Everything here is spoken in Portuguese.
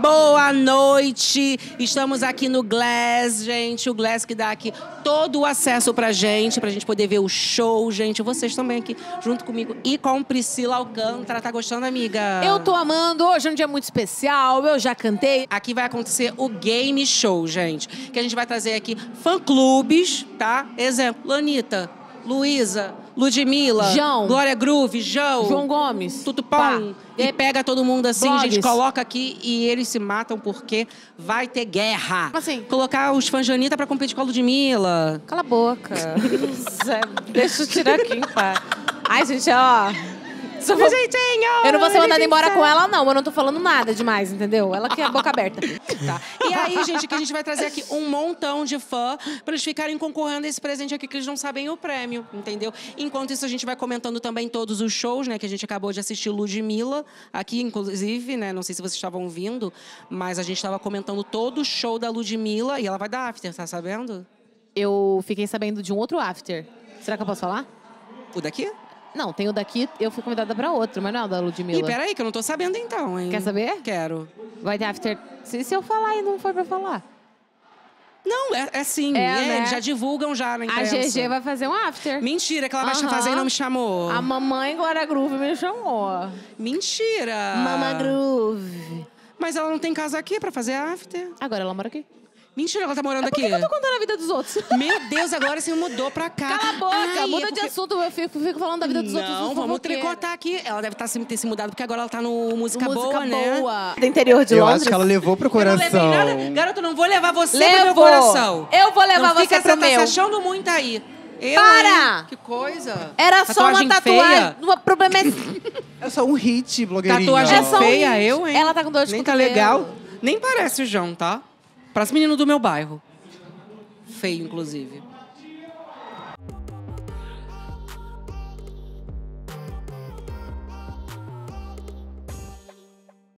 Boa noite! Estamos aqui no Glass, gente. O Glass que dá aqui todo o acesso pra gente poder ver o show, gente. Vocês também aqui, junto comigo e com Priscila Alcântara. Tá gostando, amiga? Eu tô amando. Hoje é um dia muito especial. Eu já cantei. Aqui vai acontecer o Game Show, gente. Que a gente vai trazer aqui fã-clubes, tá? Exemplo, Lanita, Luísa, Ludmilla, João, Glória Groove, João Gomes, Tutupom. E pega todo mundo assim, blogs. gente, coloca aqui e eles se matam porque vai ter guerra. Como assim? Colocar os fãs de Anitta pra competir com a Ludmilla. Cala a boca. Deixa eu tirar aqui, pá. Ai, gente, ó. Meu jeitinho! Eu não vou ser mandada embora com ela, não. Eu não tô falando nada demais, entendeu? Ela que é a boca aberta. Tá. E aí, gente, que a gente vai trazer aqui um montão de fã pra eles ficarem concorrendo a esse presente aqui, que eles não sabem o prêmio, entendeu? Enquanto isso, a gente vai comentando também todos os shows, né? Que a gente acabou de assistir Ludmilla aqui, inclusive, né? Não sei se vocês estavam vindo, mas a gente estava comentando todo o show da Ludmilla e ela vai dar after, tá sabendo? Eu fiquei sabendo de um outro after. Será que eu posso falar? O daqui? Não, tem o daqui, eu fui convidada pra outro, mas não é o da Ludmilla. Ih, peraí, que eu não tô sabendo então, hein? Quer saber? Quero. Vai ter after. Se eu falar e não for pra falar. Não, é sim. Né? Eles já divulgam já na imprensa. A GG vai fazer um after. Mentira, que ela vai fazer e não me chamou. A mamãe Glória Groove me chamou. Mentira. Mama Groove. Mas ela não tem casa aqui pra fazer after. Agora ela mora aqui. Mentira, ela tá morando Por aqui. que eu tô contando a vida dos outros? Meu Deus, agora você mudou pra cá. Cala a boca, Ai, muda é de porque... assunto. Eu fico falando da vida dos outros. Não, vamos tricotar aqui. Ela deve ter se mudado, porque agora ela tá no Música Boa, né? Do interior de Eu Londres. acho que ela levou pro Eu não levei coração. nada. Garota, eu não vou levar você Levo. pro meu coração. Eu vou levar não você fica, pro você meu. tá se achando muito aí. Eu, Para! hein? Que coisa. Era só uma tatuagem. O problema é... É só um hit, blogueirinha. Tatuagem É só um feia, hit. eu, hein? Ela tá com dor de Nem tá cotovelo. legal. Nem parece o João, tá? Parece menino do meu bairro. Feio, inclusive.